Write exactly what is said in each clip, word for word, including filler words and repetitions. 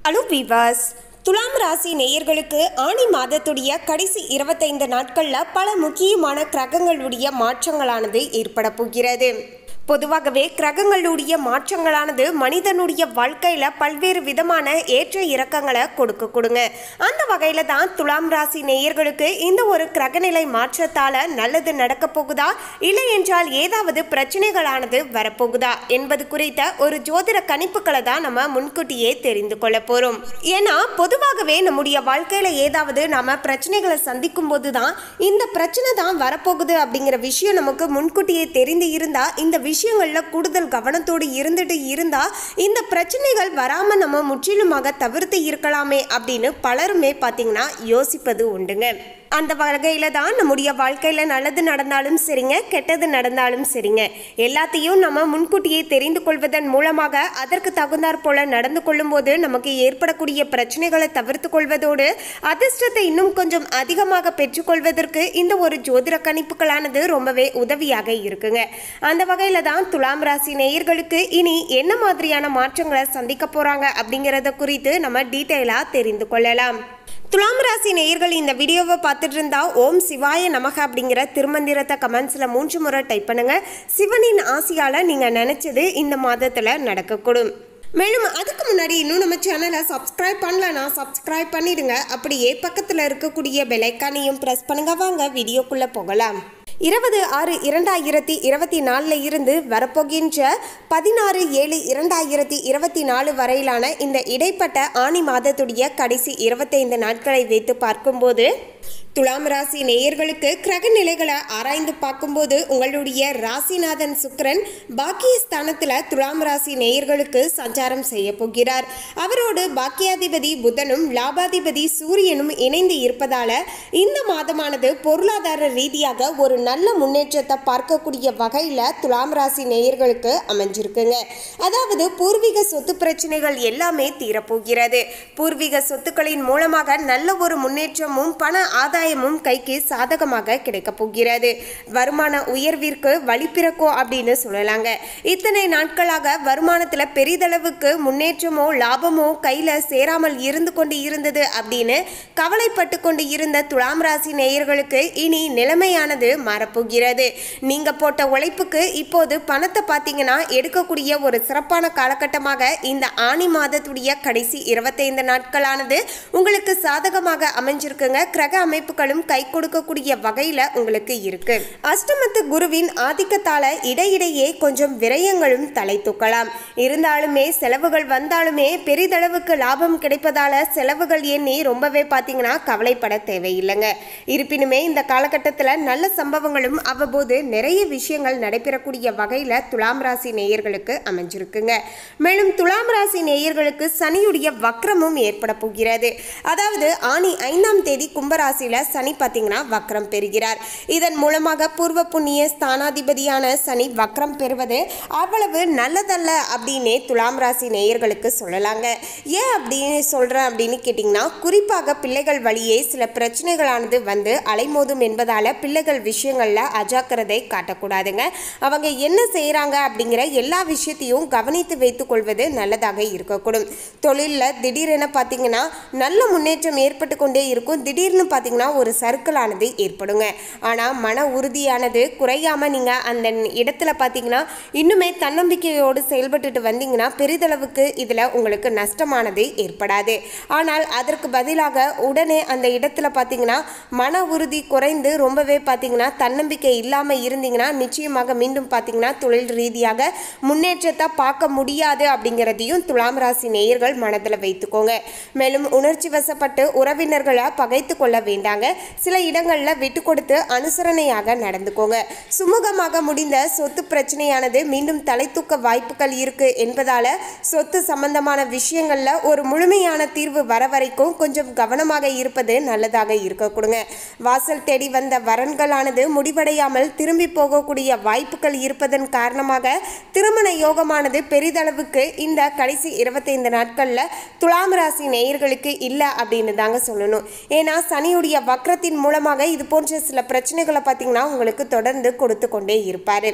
Hello viewers, துலாம் ராசி நேயர்களுக்கு ஆனி மாதத்துடைய கடைசி இருபத்தைந்து நாட்களில் பல முக்கியமான கிரகங்களுடைய மாற்றங்களானது ஏற்பட போகிறது. பொதுவாகவே கிரகங்களுடைய மாற்றங்களானது மனிதனுடைய வாழ்க்கையில் பல்வேறு விதமான ஏற்ற இறக்கங்களை கொடுக்க கொடுங்க. அந்த வகையில் தான் துலாம் ராசி நேயர்களுக்கு இந்த ஒரு கிரகநிலை மாற்றத்தால் நல்லது நடக்க போகுதா, இல்லை என்றால் ஏதாவது பிரச்சனைகளானது வரப்போகுதா என்பது குறித்த ஒரு ஜோதிட கணிப்புகளை தான் நம்ம முன்கூட்டியே தெரிந்து கொள்ள போகிறோம். ஏன்னா பொதுவாகவே நம்முடைய வாழ்க்கையில் ஏதாவது நம்ம பிரச்சனைகளை சந்திக்கும் போது தான் இந்த பிரச்சனை தான் வரப்போகுது அப்படிங்கிற விஷயம் நமக்கு முன்கூட்டியே தெரிந்து இருந்தால் இந்த விஷயம் விஷயங்களில் கூடுதல் கவனத்தோடு இருந்துட்டு இருந்தா இந்த பிரச்சனைகள் வராமல் நம்ம முற்றிலுமாக தவிர்த்து இருக்கலாமே அப்படின்னு பலருமே பார்த்தீங்கன்னா யோசிப்பது உண்டுங்க. அந்த வகையில் தான் நம்முடைய வாழ்க்கையில் நல்லது நடந்தாலும் சரிங்க, கெட்டது நடந்தாலும் சரிங்க, எல்லாத்தையும் நம்ம முன்கூட்டியே தெரிந்து கொள்வதன் மூலமாக அதற்கு தகுந்தாற் போல நடந்து கொள்ளும் போது நமக்கு ஏற்படக்கூடிய பிரச்சனைகளை தவிர்த்து கொள்வதோடு அதிர்ஷ்டத்தை இன்னும் கொஞ்சம் அதிகமாக பெற்றுக்கொள்வதற்கு இந்த ஒரு ஜோதிட கணிப்புகளானது ரொம்பவே உதவியாக இருக்குங்க. அந்த வகையில் தான் துலாம் ராசி நேயர்களுக்கு இனி என்ன மாதிரியான மாற்றங்களை சந்திக்க போகிறாங்க அப்படிங்கிறத குறித்து நம்ம டீட்டெயிலாக தெரிந்து கொள்ளலாம். துலாம் ராசி நேயர்கள் இந்த வீடியோவை பார்த்துட்டு இருந்தா ஓம் சிவாய நமக அப்படிங்கிற திருமந்திரத்தை கமெண்ட்ஸில் மூன்று முறை டைப் பண்ணுங்க. சிவனின் ஆசையால் நீங்கள் நினைச்சது இந்த மாதத்தில் நடக்கக்கூடும். மேலும் அதுக்கு முன்னாடி இன்னும் நம்ம சேனலை சப்ஸ்கிரைப் பண்ணலன்னா சப்ஸ்கிரைப் பண்ணிடுங்க. அப்படியே பக்கத்தில் இருக்கக்கூடிய பெல் ஐக்கானையும் ப்ரெஸ் பண்ணுங்க. வாங்க வீடியோக்குள்ளே போகலாம். இருபது ஆறு இரண்டாயிரத்தி இருபத்தி நாலில் இருந்து வரப்போகின்ற பதினாறு ஏழு இரண்டாயிரத்தி இருபத்தி நாலு வரையிலான இந்த இடைப்பட்ட ஆனி மாதத்துடைய கடைசி இருபத்தைந்து நாட்களை வைத்து பார்க்கும்போது துலாம் ராசி நேயர்களுக்கு கிரக நிலைகளை ஆராய்ந்து பார்க்கும்போது உங்களுடைய ராசிநாதன் சுக்கிரன் பாக்கியஸ்தானத்தில் துலாம் ராசி நேயர்களுக்கு சஞ்சாரம் செய்ய போகிறார். அவரோடு பாக்கியாதிபதி புதனும் லாபாதிபதி சூரியனும் இணைந்து இருப்பதால இந்த மாதமானது பொருளாதார ரீதியாக ஒரு நல்ல முன்னேற்றத்தை பார்க்கக்கூடிய வகையில் துலாம் ராசி நேயர்களுக்கு அமைஞ்சிருக்குங்க. அதாவது பூர்வீக சொத்து பிரச்சனைகள் எல்லாமே தீரப்போகிறது. பூர்வீக சொத்துக்களின் மூலமாக நல்ல ஒரு முன்னேற்றமும் பண ஆதாயமும் கைக்கு சாதகமாக கிடைக்க போகிறது. வருமான உயர்விற்கு வழி பிறக்கும் அப்படின்னு சொல்லலாங்க. இத்தனை நாட்களாக வருமானத்துல பெரிதளவுக்கு முன்னேற்றமோ லாபமோ கையில சேராமல் இருந்து கொண்டு இருந்தது அப்படின்னு கவலைப்பட்டு கொண்டு இருந்த துலாம் ராசி நேயர்களுக்கு இனி நிலைமையானது மாறப்போகிறது. நீங்க போட்ட உழைப்புக்கு இப்போது பணத்தை பார்த்தீங்கன்னா எடுக்கக்கூடிய ஒரு சிறப்பான காலகட்டமாக இந்த ஆனி மாதத்துடைய கடைசி இருபத்தைந்து நாட்களானது உங்களுக்கு சாதகமாக அமைஞ்சிருக்குங்க. கிரக அமைப்புகளும் கை கொடுக்கக்கூடிய வகையில் உங்களுக்கு இருக்கு. அஷ்டமத்து குருவின் ஆதிக்கத்தால இடையிடையே கொஞ்சம் விரயங்களும் தலை தூக்கலாம். இருந்தாலுமே செலவுகள் வந்தாலுமே பெரிதளவுக்கு லாபம் கிடைப்பதால செலவுகள் எண்ணி ரொம்பவே பார்த்தீங்கன்னா கவலைப்பட தேவையில்லைங்க. இருப்பினுமே இந்த காலகட்டத்தில் நல்ல சம்பவங்களும் அவ்வப்போது நிறைய விஷயங்கள் நடைபெறக்கூடிய வகையில் துலாம் ராசி நேயர்களுக்கு அமைஞ்சிருக்குங்க. மேலும் துலாம் ராசி நேயர்களுக்கு சனியுடைய வக்ரமும் ஏற்பட போகிறது. அதாவது ஆனி ஐந்தாம் தேதி கும்பராசியில் சனி பார்த்தீங்கன்னா வக்ரம் பெறுகிறார். இதன் மூலமாக பூர்வ புண்ணிய ஸ்தானாதிபதியான சனி வக்ரம் பெறுவது அவ்வளவு நல்லதல்ல அப்படின்னே துலாம் ராசி நேயர்களுக்கு சொல்லலாங்க. ஏன் அப்படின்னு சொல்கிறேன் அப்படின்னு கேட்டிங்கன்னா, குறிப்பாக பிள்ளைகள் வழியே சில பிரச்சனைகளானது வந்து அலைமோதும் என்பதால் பிள்ளைகள் விஷயங்களில் அஜாக்கிரதை காட்டக்கூடாதுங்க. அவங்க என்ன செய்கிறாங்க அப்படிங்கிற எல்லா விஷயத்தையும் கவனித்து வைத்துக் கொள்வது நல்லதாக இருக்கக்கூடும். தொழிலில் திடீரென பார்த்தீங்கன்னா நல்ல முன்னேற்றம் ஏற்பட்டு கொண்டே இருக்கும். திடீர்னு பார்த்தீங்கன்னா ஒரு சர்க்கிளானது ஏற்படுங்க. ஆனால் மன உறுதியானது குறையாமல் நீங்கள் அந்த இடத்துல பார்த்தீங்கன்னா இன்னுமே தன்னம்பிக்கையோடு செயல்பட்டுட்டு வந்தீங்கன்னா பெரிதளவுக்கு இதில் உங்களுக்கு நஷ்டமானது ஏற்படாது. ஆனால் அதற்கு பதிலாக உடனே அந்த இடத்துல பார்த்தீங்கன்னா மன உறுதி குறைந்து ரொம்பவே பார்த்தீங்கன்னா தன்னம்பிக்கை இல்லாமல் இருந்தீங்கன்னா நிச்சயமாக மீண்டும் பார்த்தீங்கன்னா தொழில் ரீதியாக முன்னேற்றத்தை பார்க்க முடியாது அப்படிங்கிறதையும் துலாம் ராசி நேயர்கள் மனதில் வைத்துக்கோங்க. மேலும் உணர்ச்சி வசப்பட்டு உறவினர்களை பகைத்து கொள்ள வேண்டாங்க. சில இடங்களில் விட்டு கொடுத்து அனுசரணையாக நடந்துக்கோங்க. சுமூகமாக முடிந்த சொத்து பிரச்சனையானது மீண்டும் தலை தூக்க வாய்ப்புகள் இருக்கு என்பதால சொத்து சம்பந்தமான விஷயங்கள்ல ஒரு முழுமையான தீர்வு வர வரைக்கும் கொஞ்சம் கவனமாக இருப்பது நல்லதாக இருக்க கொடுங்க. வாசல் தேடி வந்த வரன்களானது முடிவடையாமல் திரும்பி போகக்கூடிய வாய்ப்புகள் இருப்பதன் காரணமாக திருமண யோகமானது பெரிதளவுக்கு இந்த கடைசி இருபத்தைந்து நாட்கள்ல துலாம் ராசி நேயர்களுக்கு இல்லை அப்படின்னு தாங்க சொல்லணும். ஏன்னா சனியுடைய வக்ரத்தின் மூலமாக இது போன்ற சில பிரச்சனைகளை பார்த்தீங்கன்னா உங்களுக்கு தொடர்ந்து கொடுத்து கொண்டே இருப்பார்.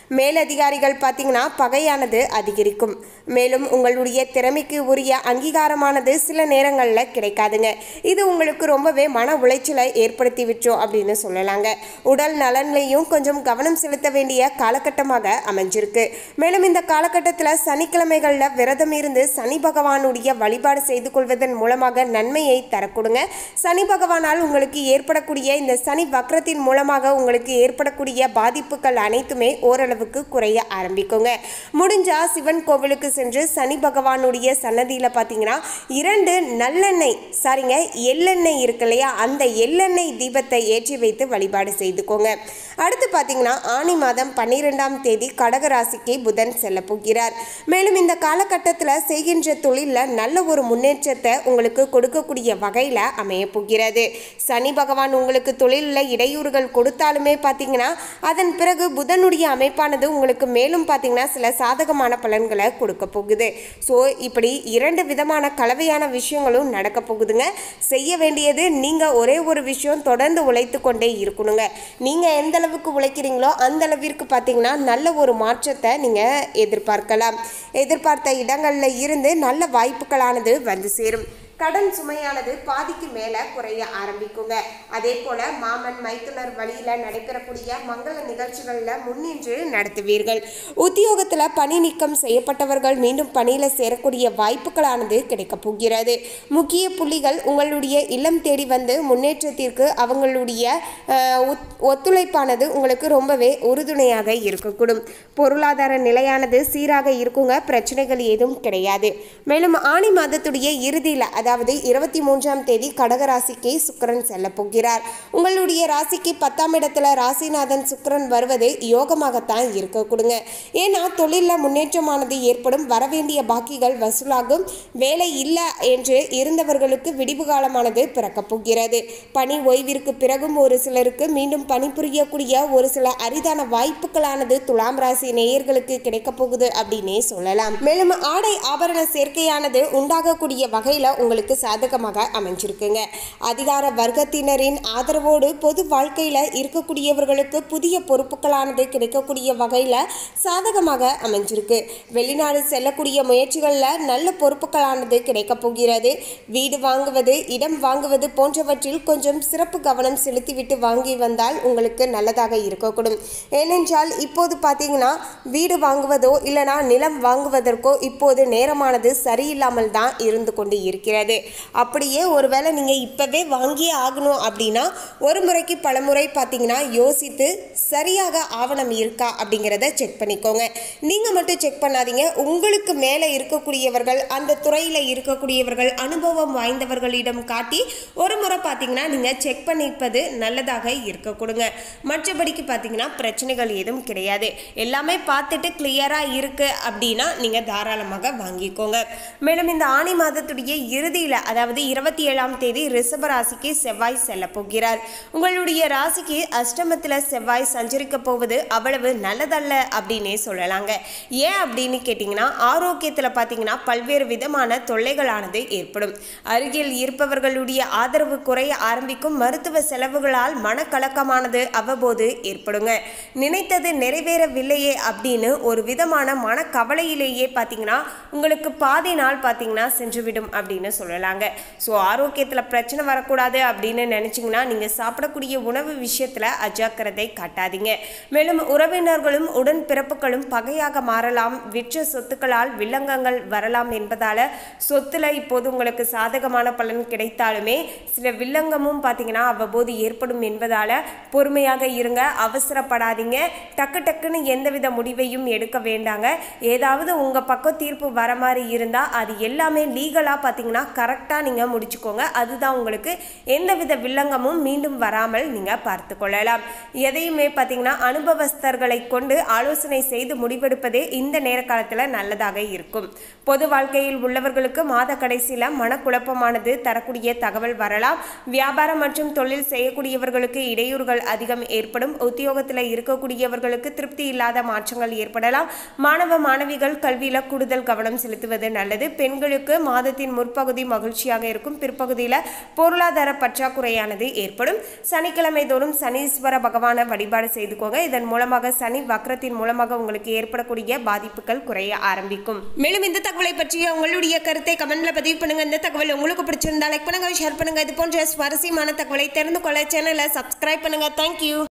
மேலதிகாரிகள் பார்த்தீங்கன்னா பகையானது அதிகரிக்கும். மேலும் உங்களுடைய திறமைக்கு உரிய அங்கீகாரமானது சில நேரங்களில் கிடைக்காதுங்க. இது உங்களுக்கு ரொம்பவே மன உளைச்சலை ஏற்படுத்தி விட்டோம் அப்படின்னு சொல்லலாங்க. உடல் நலன்லையும் கொஞ்சம் கவனம் செலுத்த வேண்டிய காலகட்டமாக அமைஞ்சிருக்கு. மேலும் இந்த காலகட்டத்தில் சனிக்கிழமைகளில் விரதம் இருந்து சனி பகவானுடைய வழிபாடு செய்து கொள்வதன் மூலமாக நன்மையை தரக்கூடுங்க. சனி பகவானால் உங்களுக்கு ஏற்படக்கூடிய இந்த சனி வக்ரத்தின் மூலமாக உங்களுக்கு ஏற்படக்கூடிய பாதிப்புகள் அனைத்துமே ஓரளவுக்கு குறைய ஆரம்பிக்குங்க. முடிஞ்சா சிவன் கோவிலுக்கு சென்று சனி பகவானுடைய சன்னதியில் பார்த்தீங்கன்னா இரண்டு நல்லெண்ணெய் சாரிங்க எள்ளெண்ணெய் இருக்கு இல்லையா, அந்த எள்ளெண்ணெய் தீபத்தை ஏற்றி வைத்து வழிபாடு செய்துக்கோங்க. அடுத்து பார்த்தீங்கன்னா ஆனி மாதம் பன்னிரெண்டாம் தேதி கடகராசிக்கு புதன் செல்ல போகிறார். மேலும் இந்த காலகட்டத்தில் செய்கின்ற தொழிலில் நல்ல ஒரு முன்னேற்றத்தை உங்களுக்கு கொடுக்கக்கூடிய வகையில் அமைய போகிறது. சனி பகவான் உங்களுக்கு தொழிலில் இடையூறுகள் கொடுத்தாலுமே பார்த்தீங்கன்னா அதன் பிறகு புதனுடைய அமைப்பானது உங்களுக்கு மேலும் பார்த்தீங்கன்னா சில சாதகமான பலன்களை கொடுக்க போகுது. ஸோ இப்படி இரண்டு விதமான கலவையான விஷயங்களும் நடக்க போகுதுங்க. செய்ய வேண்டியது நீங்கள் ஒரே ஒரு விஷயம் தொடர்ந்து உழைத்து கொண்டே இருக்கணுங்க. நீங்கள் எந்த அளவுக்கு உழைக்கிறீங்களோ அந்த அளவிற்கு பார்த்தீங்கன்னா நல்ல ஒரு மாற்றத்தை நீங்கள் எதிர்பார்க்கலாம். எதிர்பார்த்த இடங்களில் இருந்து நல்ல வாய்ப்புகளானது வந்து சேரும். கடன் சுமையானது பாதிக்கு மேலே குறைய ஆரம்பிக்குங்க. அதே போல மாமன் மைத்துனர் வழியில் நடைபெறக்கூடிய மங்கள நிகழ்ச்சிகளில் முன்னின்று நடத்துவீர்கள். உத்தியோகத்தில் பணி நீக்கம் செய்யப்பட்டவர்கள் மீண்டும் பணியில் சேரக்கூடிய வாய்ப்புகளானது கிடைக்க போகிறது. முக்கிய புள்ளிகள் உங்களுடைய இல்லம் தேடி வந்து முன்னேற்றத்திற்கு அவங்களுடைய ஒத்துழைப்பானது உங்களுக்கு ரொம்பவே உறுதுணையாக இருக்கக்கூடும். பொருளாதார நிலையானது சீராக இருக்குங்க. பிரச்சனைகள் ஏதும் கிடையாது. மேலும் ஆனி மாதத்துடைய இறுதியில் அதாவது இருபத்தி மூன்றாம் தேதி கடகராசிக்கு சுக்கிரன் செல்ல போகிறார். உங்களுடைய ராசிக்கு பத்தாம் இடத்துல ராசிநாதன் சுக்கிரன் வருவது யோகமாகத்தான் இருக்க கொடுங்க. ஏன்னா தொழிலில் முன்னேற்றமானது ஏற்படும். வரவேண்டிய பாக்கிகள் வசூலாகும். வேலை இல்லை என்று இருந்தவர்களுக்கு விடிவு காலமானது பிறக்க போகிறது. பணி ஓய்விற்கு பிறகும் ஒரு சிலருக்கு மீண்டும் பணிபுரியக்கூடிய ஒரு சில அரிதான வாய்ப்புகளானது துலாம் ராசி நேயர்களுக்கு கிடைக்க போகுது அப்படின்னே சொல்லலாம். மேலும் ஆடை ஆபரண சேர்க்கையானது உண்டாகக்கூடிய வகையில் உங்களுக்கு சாதகமாக அமைஞ்சிருக்குங்க. அதிகார வர்க்கத்தினரின் ஆதரவோடு பொது வாழ்க்கையில் இருக்கக்கூடியவர்களுக்கு புதிய பொறுப்புகளானது கிடைக்கக்கூடிய வகையில் சாதகமாக அமைஞ்சிருக்கு. வெளிநாடு செல்லக்கூடிய முயற்சிகளில் நல்ல பொறுப்புகளானது கிடைக்க போகிறது. வீடு வாங்குவது, இடம் வாங்குவது போன்றவற்றில் கொஞ்சம் சிறப்பு கவனம் செலுத்திவிட்டு வாங்கி வந்தால் உங்களுக்கு நல்லதாக இருக்கக்கூடும். ஏனென்றால் இப்போது பார்த்தீங்கன்னா வீடு வாங்குவதோ இல்லைனா நிலம் வாங்குவதற்கோ இப்போது நேரமானது சரியில்லாமல் தான் இருந்து கொண்டு இருக்கிறது. அப்படியே ஒருவேளை நீங்கள் இப்போவே வாங்கியே ஆகணும் அப்படின்னா ஒரு முறைக்கு பல முறை பார்த்தீங்கன்னா யோசித்து சரியாக ஆவணம் இருக்கா அப்படிங்கிறத செக் பண்ணிக்கோங்க. நீங்கள் மட்டும் செக் பண்ணாதீங்க. உங்களுக்கு மேலே இருக்கக்கூடியவர்கள், அந்த துறையில் இருக்கக்கூடியவர்கள், அனுபவம் வாய்ந்தவர்களிடம் காட்டி ஒரு முறை பார்த்தீங்கன்னா நீங்கள் செக் பண்ணிப்பது நல்லதாக இருக்க கொடுங்க. மற்றபடிக்கு பார்த்தீங்கன்னா பிரச்சனைகள் எதுவும் கிடையாது. எல்லாமே பார்த்துட்டு கிளியராக இருக்குது அப்படின்னா நீங்கள் தாராளமாக வாங்கிக்கோங்க. மேலும் இந்த ஆனி மாதத்துடைய இறுதியில் அதாவது இருபத்தி ஏழாம் தேதி ரிஷப ராசிக்கு செவ்வாய் செல்ல போகிறார். உங்களுடைய ராசிக்கு அஷ்டமத்தில் செவ்வாய் சஞ்சரிக்க போவது அவ்வளவு நல்லதல்ல அப்படின்னே சொல்லலாங்க. ஏன் அப்படின்னு கேட்டிங்கன்னா ஆரோக்கியத்தில் பார்த்தீங்கன்னா பல்வேறு விதமான தொல்லைகளானது ஏற்படும். அருகில் இருப்பவர்களுடைய ஆதரவு குறைய ஆரம்பிக்கும். மருத்துவ செலவுகளால் மனக்கலக்கமானது அவ்வப்போது ஏற்படுங்க. நினைத்தது நிறைவேறவில்லையே அப்படின்னு ஒரு விதமான மனக்கவலையிலேயே பார்த்தீங்கன்னா உங்களுக்கு பாதி நாள் பார்த்தீங்கன்னா சென்றுவிடும் அப்படின்னு சொல்லலாங்க. ஸோ ஆரோக்கியத்தில் பிரச்சனை வரக்கூடாது அப்படின்னு நினச்சிங்கன்னா நீங்கள் சாப்பிடக்கூடிய உணவு விஷயத்தில் அஜாக்கிரதை காட்டாதீங்க. மேலும் உறவினர்களும் உடன் பிறப்புகளும் பகையாக மாறலாம். விற்ற சொத்துக்களால் வில்லங்கங்கள் வரலாம் என்பதால் சொத்துல இப்போது உங்களுக்கு சாதகமான பலன் கிடைத்தாலுமே சில வில்லங்கமும் பார்த்தீங்கன்னா அவ்வப்போது ஏற்படும் என்பதால் பொறுமையாக இருங்க. அவசரப்படாதீங்க. டக்கு டக்குன்னு எந்தவித முடிவையும் எடுக்க வேண்டாங்க. ஏதாவது உங்கள் பக்கம் தீர்ப்பு வர மாதிரி இருந்தால் அது எல்லாமே லீகலாக பார்த்தீங்கன்னா கரெக்டாக நீங்கள் முடிச்சுக்கோங்க. அதுதான் உங்களுக்கு எந்தவித வில்லங்கமும் மீண்டும் வராமல் நீங்கள் பார்த்து கொள்ளலாம். எதையுமே பார்த்தீங்கன்னா அனுபவஸ்தர்களை கொண்டு ஆலோசனை செய்து முடிவெடுப்பதே இந்த நேர காலத்தில் நல்லதாக இருக்கும். பொது வாழ்க்கையில் உள்ளவர்களுக்கு மாத கடைசியில் மனக்குழப்பமானது தரக்கூடிய தகவல் வரலாம். வியாபாரம் மற்றும் தொழில் செய்யக்கூடியவர்களுக்கு இடையூறுகள் அதிகம் ஏற்படும். உத்தியோகத்தில் இருக்கக்கூடியவர்களுக்கு திருப்தி இல்லாத மாற்றங்கள் ஏற்படலாம். மாணவ மாணவிகள் கல்வியில் கூடுதல் கவனம் செலுத்துவது நல்லது. பெண்களுக்கு மாதத்தின் முற்பகுதி முற்பகுதி மகிழ்ச்சியாக இருக்கும், பிற்பகுதியில் பொருளாதார பற்றாக்குறையானது ஏற்படும். சனிக்கிழமை தோறும் சனீஸ்வர பகவானை வழிபாடு செய்துக்கோங்க. இதன் மூலமாக சனி வக்ரத்தின் மூலமாக உங்களுக்கு ஏற்படக்கூடிய பாதிப்புகள் குறைய ஆரம்பிக்கும். மேலும் இந்த தகவலை பற்றிய உங்களுடைய கருத்தை கமெண்ட்ல பதிவு பண்ணுங்க. இந்த தகவல் உங்களுக்கு பிடிச்சிருந்தா லைக் பண்ணுங்க, ஷேர் பண்ணுங்க. இது போன்ற சுவாரஸ்யமான தகவலை தெரிந்து கொள்ள சேனலை சப்ஸ்கிரைப் பண்ணுங்க. தேங்க்யூ.